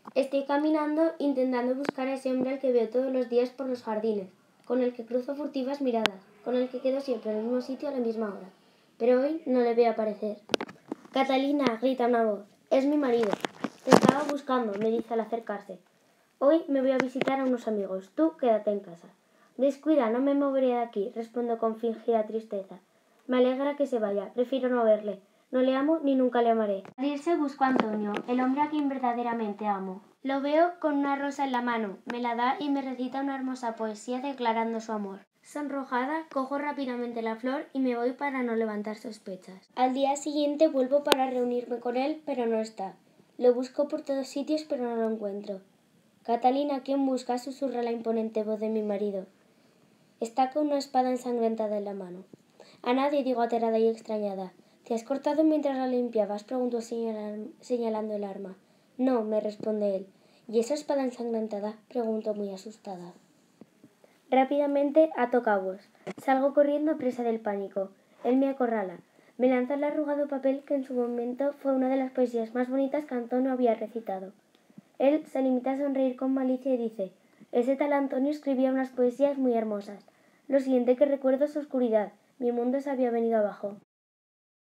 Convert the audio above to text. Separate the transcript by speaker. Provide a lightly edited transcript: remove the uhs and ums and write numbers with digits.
Speaker 1: Estoy caminando intentando buscar a ese hombre al que veo todos los días por los jardines, con el que cruzo furtivas miradas, con el que quedo siempre en el mismo sitio a la misma hora. Pero hoy no le veo aparecer. «Catalina», grita una voz, «es mi marido». «Te estaba buscando», me dice al acercarse. «Hoy me voy a visitar a unos amigos. Tú quédate en casa». «Descuida, no me moveré de aquí», respondo con fingida tristeza. Me alegra que se vaya, prefiero no verle. No le amo ni nunca le amaré. Al irse busco a Antonio, el hombre a quien verdaderamente amo. Lo veo con una rosa en la mano, me la da y me recita una hermosa poesía declarando su amor. Sonrojada, cojo rápidamente la flor y me voy para no levantar sospechas. Al día siguiente vuelvo para reunirme con él, pero no está. Lo busco por todos sitios, pero no lo encuentro. «Catalina, ¿quién busca?», susurra la imponente voz de mi marido. Está con una espada ensangrentada en la mano. «A nadie», digo aterrada y extrañada. «¿Te has cortado mientras la limpiabas?», pregunto señalando el arma. «No», me responde él. «¿Y esa espada ensangrentada?», pregunto muy asustada. Rápidamente ato cabos. Salgo corriendo presa del pánico. Él me acorrala. Me lanza el arrugado papel que en su momento fue una de las poesías más bonitas que Antonio había recitado. Él se limita a sonreír con malicia y dice: «Ese tal Antonio escribía unas poesías muy hermosas. Lo siguiente que recuerdo es oscuridad. Mi mundo se había venido abajo».